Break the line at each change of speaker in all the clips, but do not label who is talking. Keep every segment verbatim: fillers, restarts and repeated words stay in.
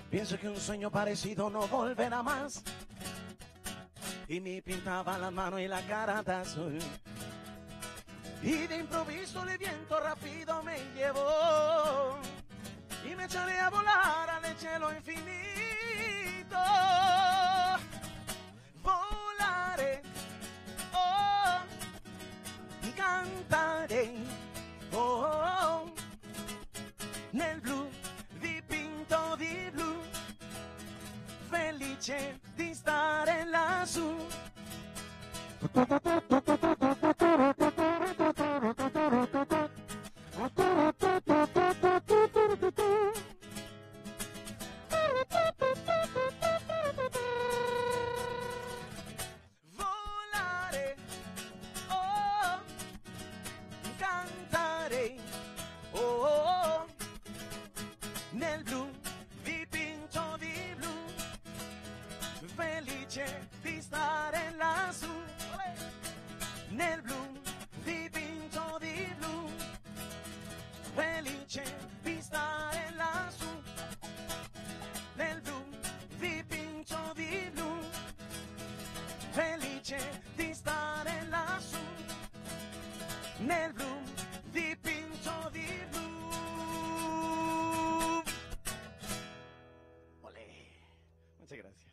Pienso que un sueño parecido no volverá más. Y me pintaba las manos y la cara de azul. Y de improviso el viento rápido me llevó. Y me echaré a volar al cielo infinito. Volaré, oh, cantaré, oh, nel blu dipinto di blu, felice di stare lassù. Volare, oh, cantare, oh, nel blu dipinto di blu, felice di stare lassù. Nel blu dipinto di blu, felice di stare lassù. Nel blu dipinto di blu, felice di stare lassù. Nel blu dipinto di blu. Olé. Muchas gracias.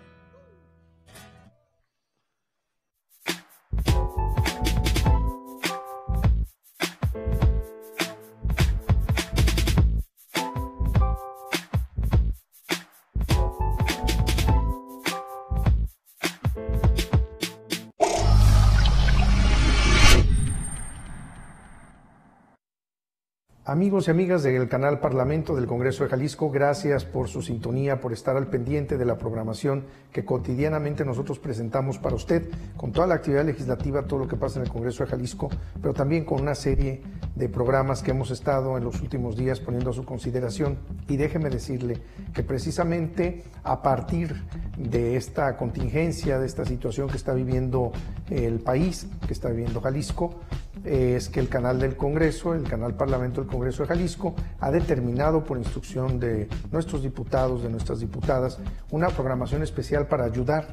Amigos y amigas del canal Parlamento del Congreso de Jalisco, gracias por su sintonía, por estar al pendiente de la programación que cotidianamente nosotros presentamos para usted, con toda la actividad legislativa, todo lo que pasa en el Congreso de Jalisco, pero también con una serie de programas que hemos estado en los últimos días poniendo a su consideración. Y déjeme decirle que precisamente a partir de esta contingencia, de esta situación que está viviendo el país, que está viviendo Jalisco, es que el canal del Congreso, el canal Parlamento del Congreso de Jalisco, ha determinado por instrucción de nuestros diputados, de nuestras diputadas, una programación especial para ayudar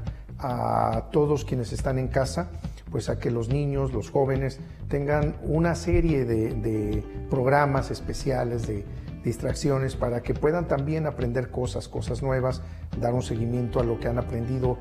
a todos quienes están en casa, pues a que los niños, los jóvenes tengan una serie de, de programas especiales, de distracciones, para que puedan también aprender cosas, cosas nuevas, dar un seguimiento a lo que han aprendido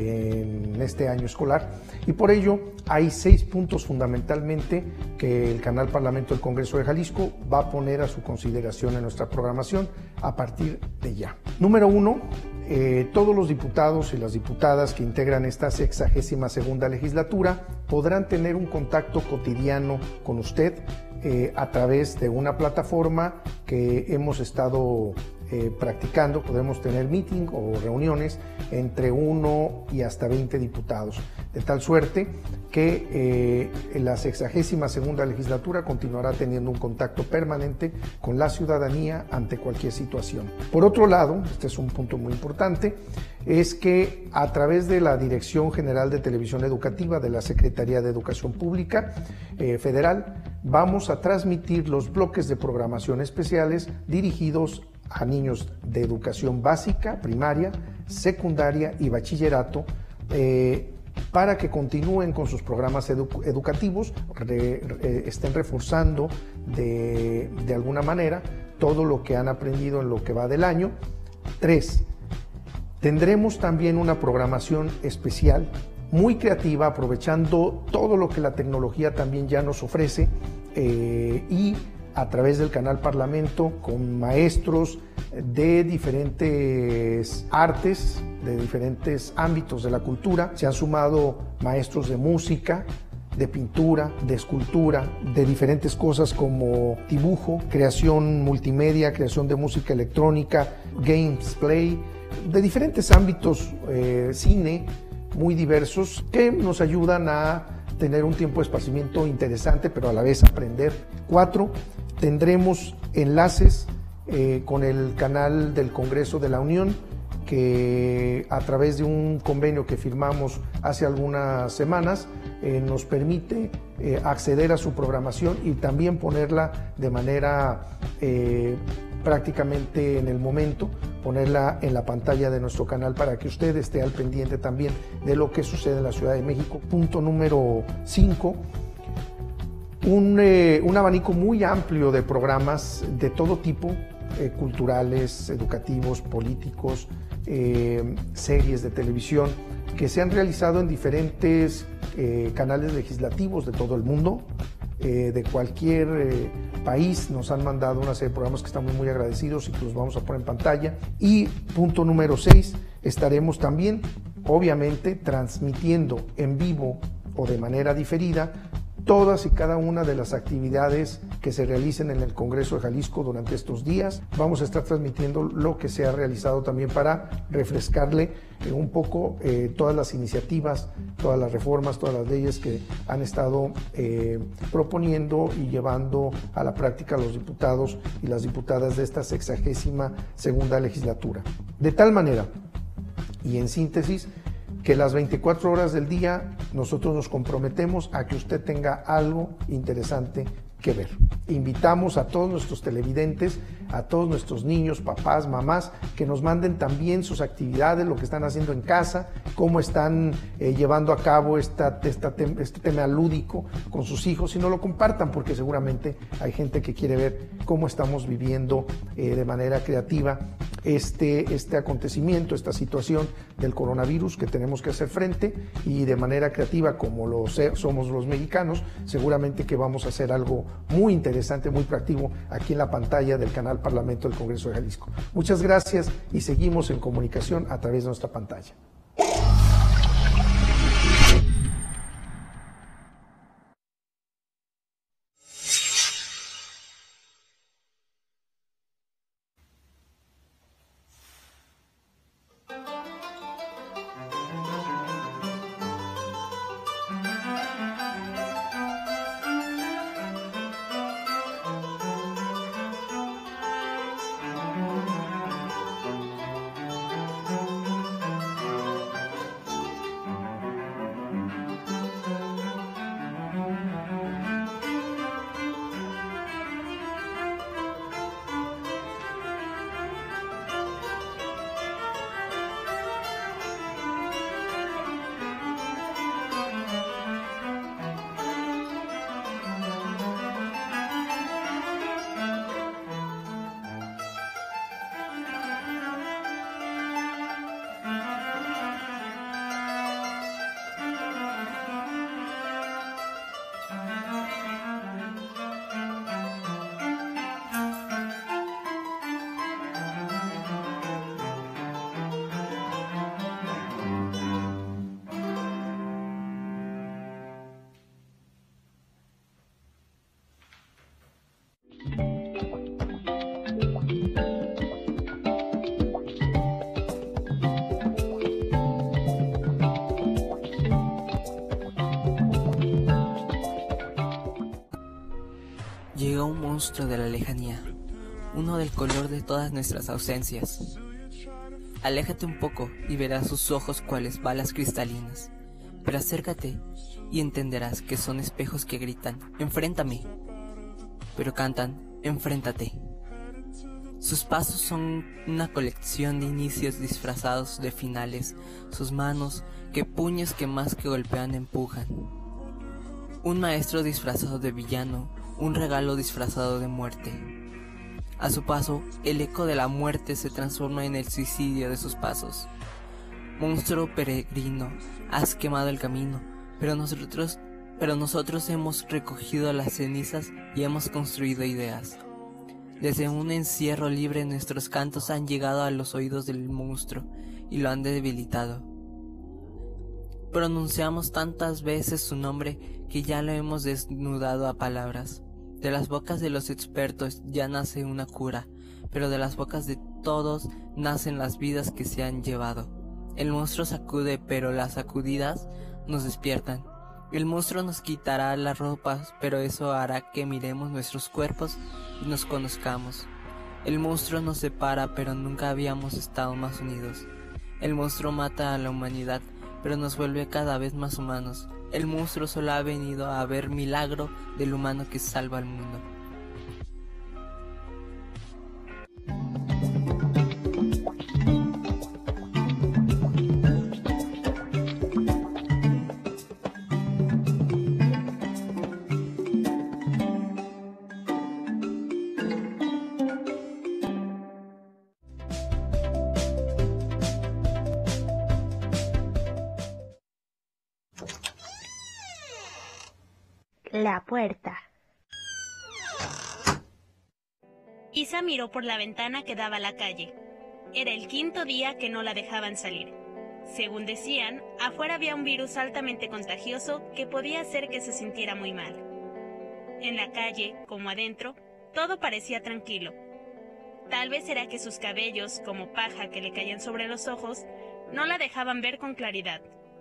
en este año escolar. Y por ello hay seis puntos fundamentalmente que el canal Parlamento del Congreso de Jalisco va a poner a su consideración en nuestra programación a partir de ya. Número uno, eh, todos los diputados y las diputadas que integran esta sexagésima segunda legislatura podrán tener un contacto cotidiano con usted eh, a través de una plataforma que hemos estado Eh, practicando. Podremos tener meeting o reuniones entre uno y hasta veinte diputados, de tal suerte que eh, la sexagésima segunda legislatura continuará teniendo un contacto permanente con la ciudadanía ante cualquier situación. Por otro lado, este es un punto muy importante, es que a través de la Dirección General de Televisión Educativa de la Secretaría de Educación Pública eh, Federal, vamos a transmitir los bloques de programación especiales dirigidos a niños de educación básica, primaria, secundaria y bachillerato, eh, para que continúen con sus programas edu educativos, re, re, estén reforzando de, de alguna manera todo lo que han aprendido en lo que va del año. Tres, tendremos también una programación especial muy creativa, aprovechando todo lo que la tecnología también ya nos ofrece, eh, y a través del canal Parlamento, con maestros de diferentes artes, de diferentes ámbitos de la cultura. Se han sumado maestros de música, de pintura, de escultura, de diferentes cosas como dibujo, creación multimedia, creación de música electrónica, gameplay, de diferentes ámbitos, eh, cine, muy diversos, que nos ayudan a tener un tiempo de esparcimiento interesante, pero a la vez aprender. Cuatro, tendremos enlaces eh, con el canal del Congreso de la Unión, que a través de un convenio que firmamos hace algunas semanas eh, nos permite eh, acceder a su programación y también ponerla de manera eh, prácticamente en el momento, ponerla en la pantalla de nuestro canal para que usted esté al pendiente también de lo que sucede en la Ciudad de México. Punto número cinco. Un, eh, un abanico muy amplio de programas de todo tipo, eh, culturales, educativos, políticos, eh, series de televisión, que se han realizado en diferentes eh, canales legislativos de todo el mundo, eh, de cualquier eh, país. Nos han mandado una serie de programas que estamos muy agradecidos y que los vamos a poner en pantalla. Y punto número seis, estaremos también, obviamente, transmitiendo en vivo o de manera diferida todas y cada una de las actividades que se realicen en el Congreso de Jalisco durante estos días. Vamos a estar transmitiendo lo que se ha realizado también para refrescarle eh, un poco eh, todas las iniciativas, todas las reformas, todas las leyes que han estado eh, proponiendo y llevando a la práctica los diputados y las diputadas de esta sexagésima segunda legislatura. De tal manera, y en síntesis, que las veinticuatro horas del día nosotros nos comprometemos a que usted tenga algo interesante que ver. Invitamos a todos nuestros televidentes, a todos nuestros niños, papás, mamás, que nos manden también sus actividades, lo que están haciendo en casa, cómo están eh, llevando a cabo esta, esta, este tema lúdico con sus hijos, y no lo compartan, porque seguramente hay gente que quiere ver cómo estamos viviendo eh, de manera creativa este, este acontecimiento, esta situación del coronavirus que tenemos que hacer frente, y de manera creativa, como lo somos los mexicanos, seguramente que vamos a hacer algo muy interesante, muy proactivo aquí en la pantalla del canal Parlamento del Congreso de Jalisco. Muchas gracias y seguimos en comunicación a través de nuestra pantalla.
Llegó un monstruo de la lejanía, uno del color de todas nuestras ausencias. Aléjate un poco y verás sus ojos cuales balas cristalinas, pero acércate y entenderás que son espejos que gritan, enfréntame, pero cantan, enfréntate. Sus pasos son una colección de inicios disfrazados de finales, sus manos, que puños que más que golpean empujan. Un maestro disfrazado de villano, un regalo disfrazado de muerte. A su paso, el eco de la muerte se transforma en el suicidio de sus pasos. Monstruo peregrino, has quemado el camino, pero nosotros, pero nosotros hemos recogido las cenizas y hemos construido ideas. Desde un encierro libre nuestros cantos han llegado a los oídos del monstruo y lo han debilitado. Pronunciamos tantas veces su nombre que ya lo hemos desnudado a palabras. De las bocas de los expertos ya nace una cura, pero de las bocas de todos nacen las vidas que se han llevado. El monstruo sacude, pero las sacudidas nos despiertan. El monstruo nos quitará las ropas, pero eso hará que miremos nuestros cuerpos y nos conozcamos. El monstruo nos separa, pero nunca habíamos estado más unidos. El monstruo mata a la humanidad, pero nos vuelve cada vez más humanos. El monstruo solo ha venido a ver milagro del humano que salva al mundo.
la puerta.
Isa miró por la ventana que daba a la calle. Era el quinto día que no la dejaban salir. Según decían, afuera había un virus altamente contagioso que podía hacer que se sintiera muy mal. En la calle, como adentro, todo parecía tranquilo. Tal vez era que sus cabellos, como paja que le caían sobre los ojos, no la dejaban ver con claridad.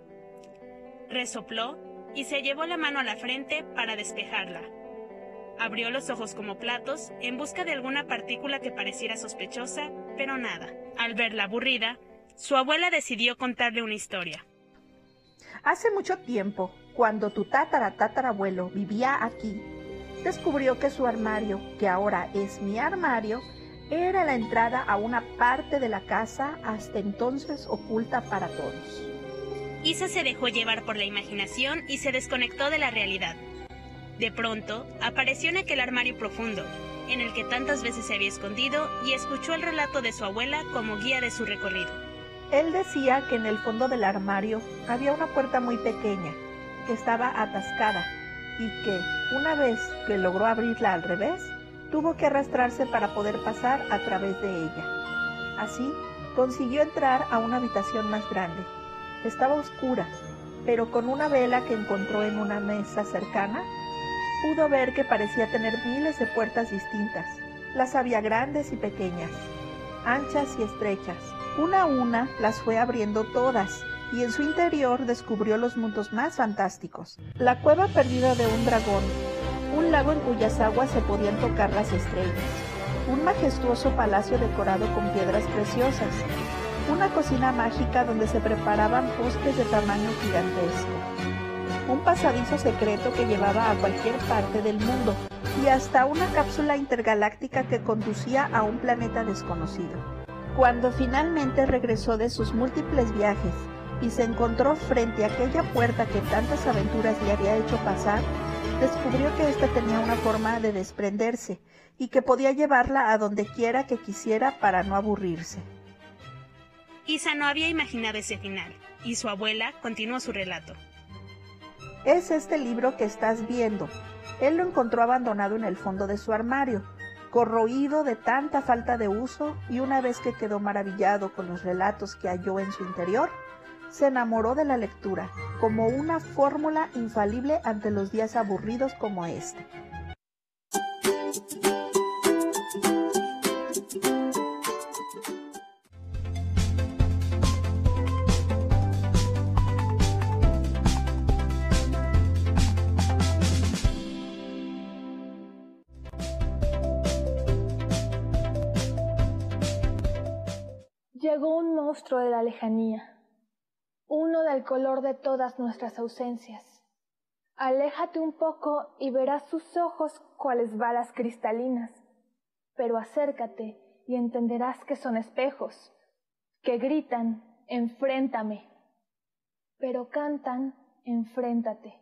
Resopló y se llevó la mano a la frente para despejarla. Abrió los ojos como platos en busca de alguna partícula que pareciera sospechosa, pero nada. Al verla aburrida, su abuela decidió contarle una historia.
Hace mucho tiempo, cuando tu tatara tatarabuelo vivía aquí, descubrió que su armario, que ahora es mi armario, era la entrada a una parte de la casa hasta entonces oculta para todos.
Isa se dejó llevar por la imaginación y se desconectó de la realidad. De pronto, apareció en aquel armario profundo, en el que tantas veces se había escondido, y escuchó el relato de su abuela como guía de su recorrido.
Él decía que en el fondo del armario había una puerta muy pequeña, que estaba atascada, y que, una vez que logró abrirla al revés, tuvo que arrastrarse para poder pasar a través de ella. Así, consiguió entrar a una habitación más grande. Estaba oscura, pero con una vela que encontró en una mesa cercana, pudo ver que parecía tener miles de puertas distintas. Las había grandes y pequeñas, anchas y estrechas. Una a una las fue abriendo todas, y en su interior descubrió los mundos más fantásticos. La cueva perdida de un dragón, un lago en cuyas aguas se podían tocar las estrellas, un majestuoso palacio decorado con piedras preciosas, una cocina mágica donde se preparaban postres de tamaño gigantesco, un pasadizo secreto que llevaba a cualquier parte del mundo y hasta una cápsula intergaláctica que conducía a un planeta desconocido. Cuando finalmente regresó de sus múltiples viajes y se encontró frente a aquella puerta que tantas aventuras le había hecho pasar, descubrió que ésta tenía una forma de desprenderse y que podía llevarla a donde quiera que quisiera para no aburrirse.
Isa no había imaginado ese final, y su abuela continuó su relato.
Es este libro que estás viendo. Él lo encontró abandonado en el fondo de su armario, corroído de tanta falta de uso, y una vez que quedó maravillado con los relatos que halló en su interior, se enamoró de la lectura, como una fórmula infalible ante los días aburridos como este.
Llegó un monstruo de la lejanía, uno del color de todas nuestras ausencias. Aléjate un poco y verás sus ojos cuales balas cristalinas, pero acércate y entenderás que son espejos, que gritan, enfréntame, pero cantan, enfréntate.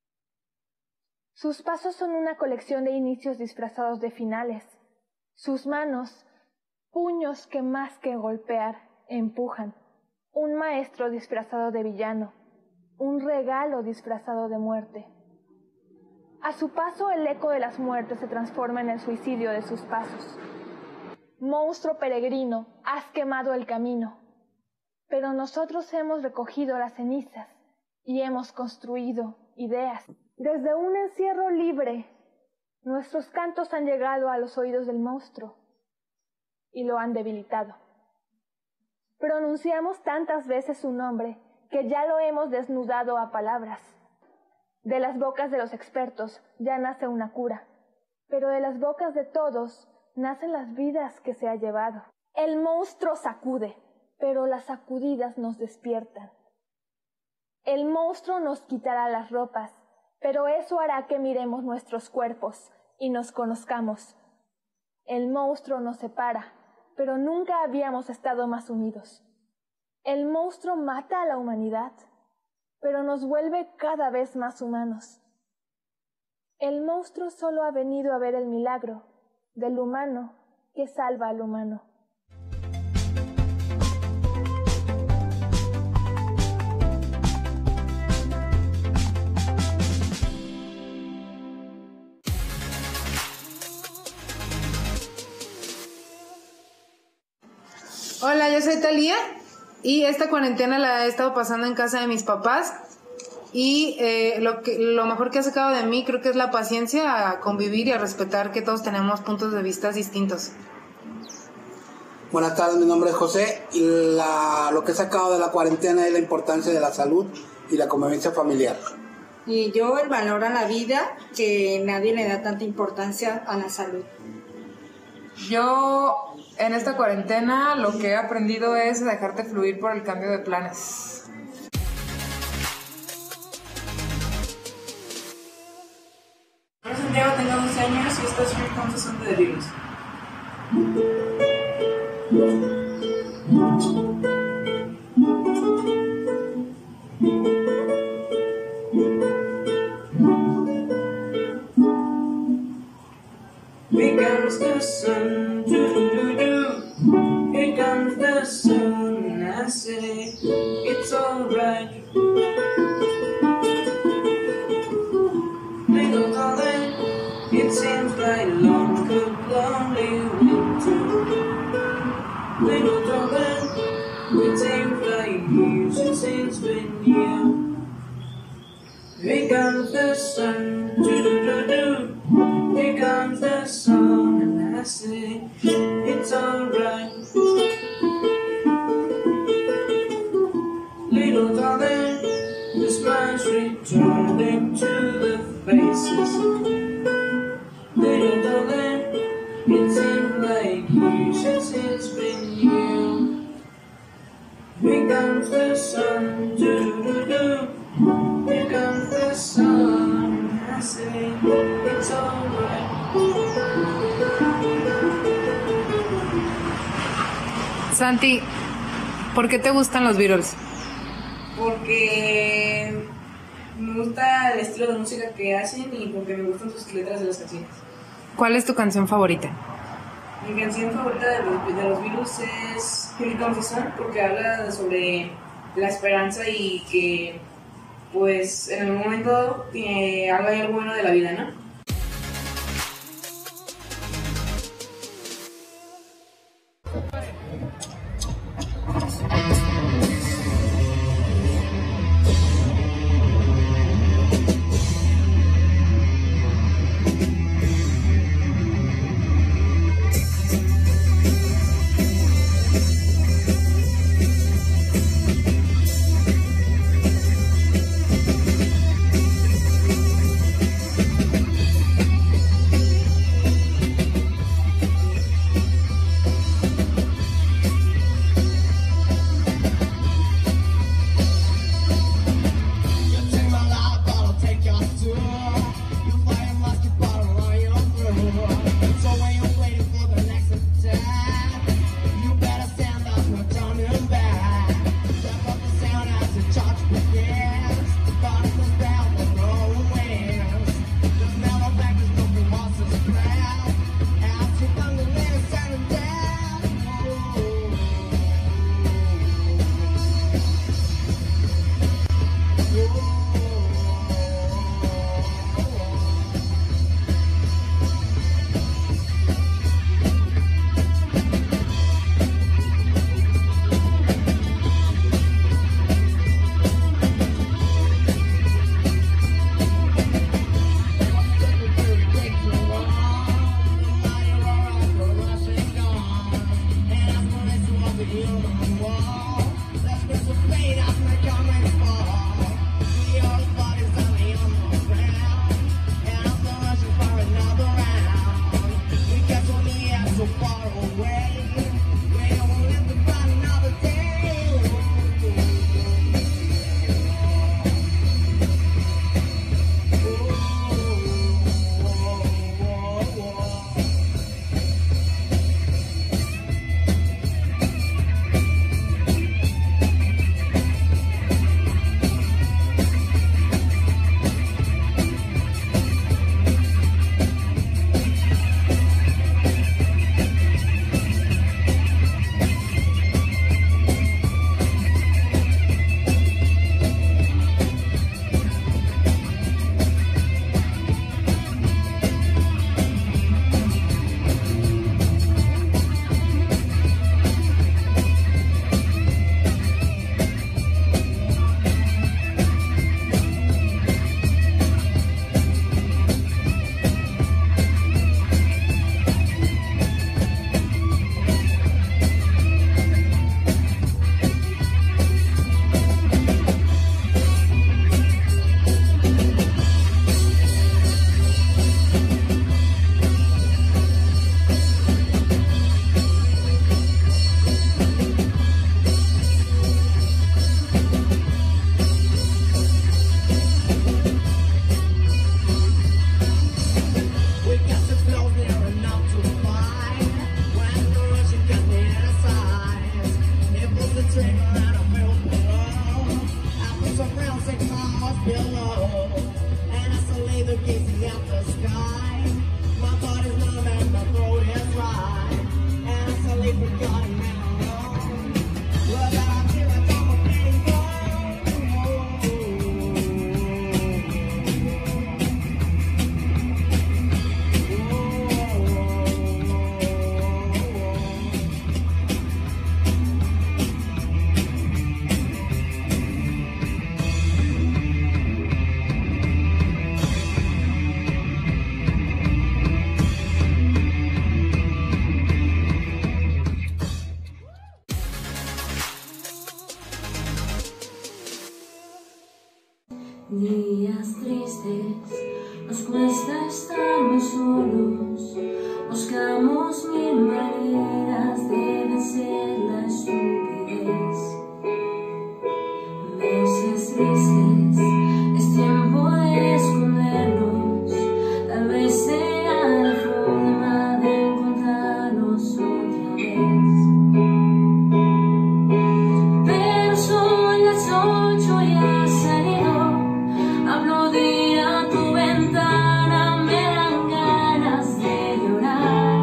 Sus pasos son una colección de inicios disfrazados de finales, sus manos, puños que más que golpear, empujan. Un maestro disfrazado de villano, un regalo disfrazado de muerte. A su paso el eco de las muertes se transforma en el suicidio de sus pasos. Monstruo peregrino, has quemado el camino, pero nosotros hemos recogido las cenizas y hemos construido ideas. Desde un encierro libre, nuestros cantos han llegado a los oídos del monstruo y lo han debilitado. Pronunciamos tantas veces su nombre que ya lo hemos desnudado a palabras. De las bocas de los expertos ya nace una cura, pero de las bocas de todos nacen las vidas que se ha llevado. El monstruo sacude, pero las sacudidas nos despiertan. El monstruo nos quitará las ropas, pero eso hará que miremos nuestros cuerpos y nos conozcamos. El monstruo nos separa, pero nunca habíamos estado más unidos. El monstruo mata a la humanidad, pero nos vuelve cada vez más humanos. El monstruo solo ha venido a ver el milagro del humano que salva al humano.
Hola, yo soy Talía y esta cuarentena la he estado pasando en casa de mis papás y eh, lo, que, lo mejor que ha sacado de mí creo que es la paciencia a convivir y a respetar que todos tenemos puntos de vista distintos.
Buenas tardes, mi nombre es José y la, lo que he sacado de la cuarentena es la importancia de la salud y la convivencia familiar.
Y yo el valor a la vida, que nadie le da tanta importancia a la salud.
Yo en esta cuarentena lo que he aprendido es dejarte fluir por el cambio de planes.
Yo Santiago tengo doce años y esto es un conjunto de virus. Here comes the sun, doo doo doo. Here comes the sun, I say it's alright. Little darling, it seems like long, good, lonely winter. Little darling, it seems like years since it's been here. Here comes the sun, doo doo doo doo. Here comes the sun, and I say it's alright. Little darling, the smile's returning to the faces. Little darling, it seems like years since it's been you. Here comes the sun, doo doo doo. Here comes the sun, I say it's alright.
Santi, ¿por qué te gustan los Beatles?
Porque me gusta el estilo de música que hacen y porque me gustan sus letras de las canciones.
¿Cuál es tu canción favorita?
Mi canción favorita de los, de los Beatles es Here Comes the Sun, porque habla sobre la esperanza y que pues en el momento eh, haga algo bueno de la vida, ¿no? sky. My body's numb and my throat is dry, and I suddenly forgot it now. Well, that I feel like I'm a big guy.
Días tristes, nos cuesta estar muy solos, buscamos mil maneras de vencer la estupidez. Meses grises, es tiempo de escondernos, tal vez sea la forma de encontrarnos otra vez. Pero son las ocho y has salido. Aplaudir a tu ventana me dan ganas de llorar.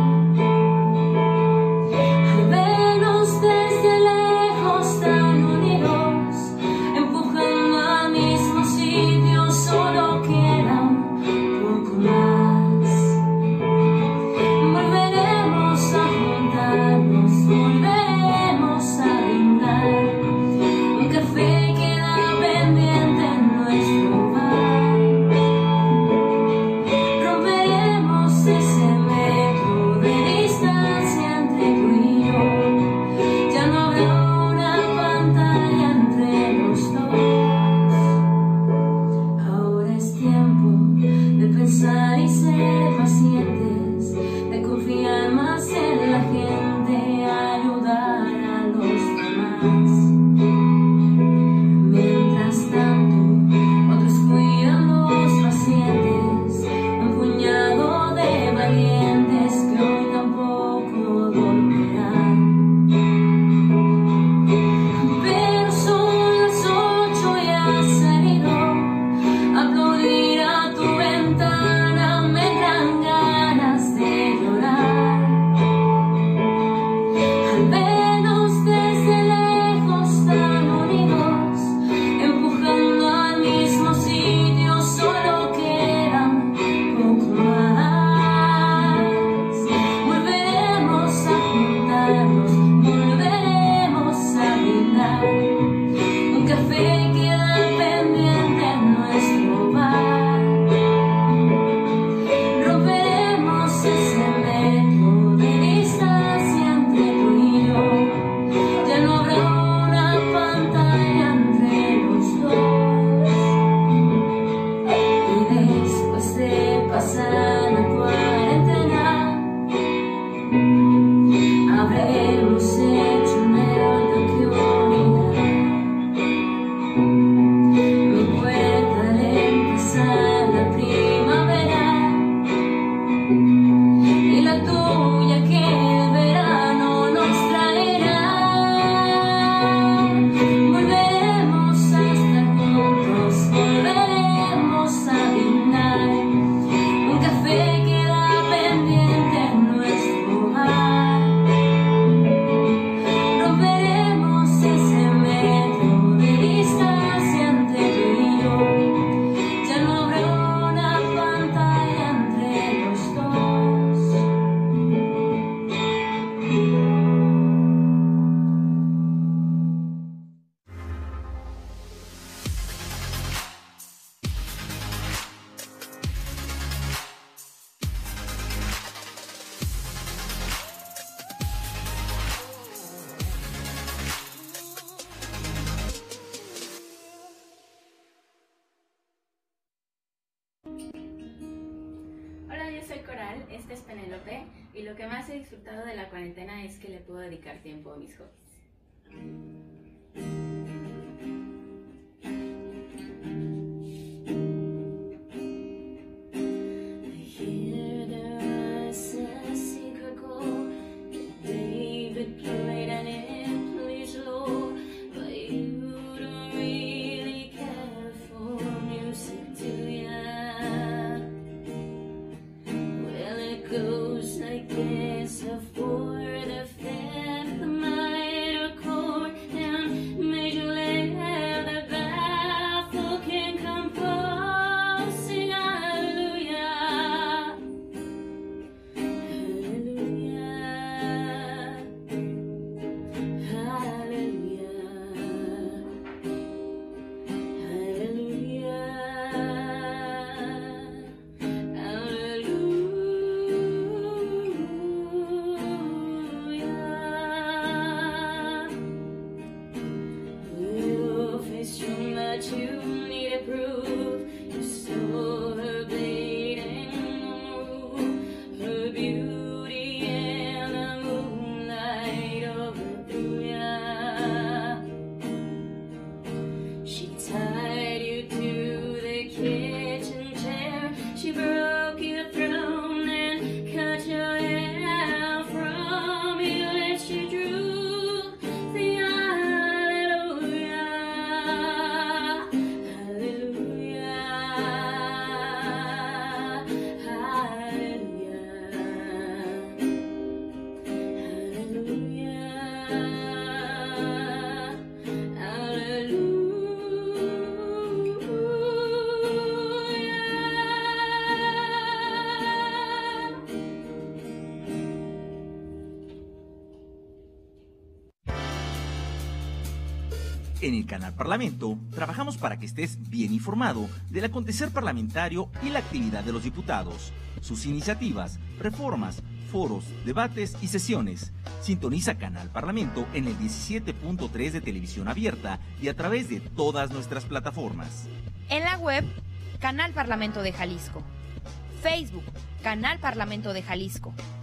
Al vernos desde lejos tan unidos, empujando al mismo sitio, solo queda un poco más. Volveremos a juntarnos, volveremos a brindar. Un café queda pendiente en nuestro bar. Y ser pacientes, de confiar más en la gente, ayudar a los demás. Mientras tanto, otros cuidan los pacientes, un puñado de valientes que hoy tampoco volverán. Pero son las ocho y has salido a aplaudir a tu ventana, me dan ganas de llorar. Al vernos desde lejos tan unidos, empujando al mismo sitio, solo queda un poco más. Volveremos a juntarnos, volveremos a brindar. Un café queda pendiente en nuestro bar. Romperemos ese metro de distancia entre tú y yo. Ya no habrá una pantalla entre los dos. Y después de pasar la cuarentena, habremos hecho un evento que unirá. Mi puerta de empezar la primavera y la tuya que el verano nos traerá. Volveremos a estar juntos, volveremos a brindar. Un café queda pendiente en nuestro bar. Romperemos ese metro de distancia entre tú y yo. Ya no habrá una pantalla entre los dos.
Hola, yo soy Coral, este es Penélope y lo que más he disfrutado de la cuarentena es que le puedo dedicar tiempo a mis hobbies.
goes like this, a four, the fifth, the minor chord, and major layer, the baffle can compose, sing hallelujah, hallelujah, hallelujah, you need to prove you saw her bleeding move, her beauty in the moonlight overthrew ya. She tied you to the kitchen chair, she broke your throne and cut your hair from you, and she drew the hallelujah.
En el Canal Parlamento trabajamos para que estés bien informado del acontecer parlamentario y la actividad de los diputados, sus iniciativas, reformas, foros, debates y sesiones. Sintoniza Canal Parlamento en el diecisiete punto tres de televisión abierta y a través de todas nuestras plataformas.
En la web, Canal Parlamento de Jalisco. Facebook, Canal Parlamento de Jalisco.